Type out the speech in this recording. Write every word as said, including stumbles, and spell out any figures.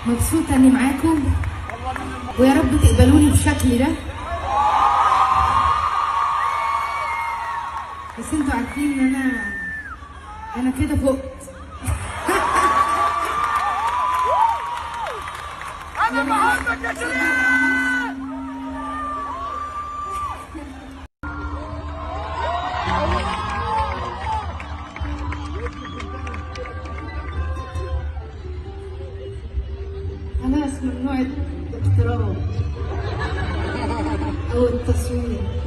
مبسوطة اني معاكم ويا رب تقبلوني بشكلي ده، بس انتوا عارفين ان انا انا كده فقت. انا بحبك يا شيرين. خلاص ممنوع الاقتراب او التصوير.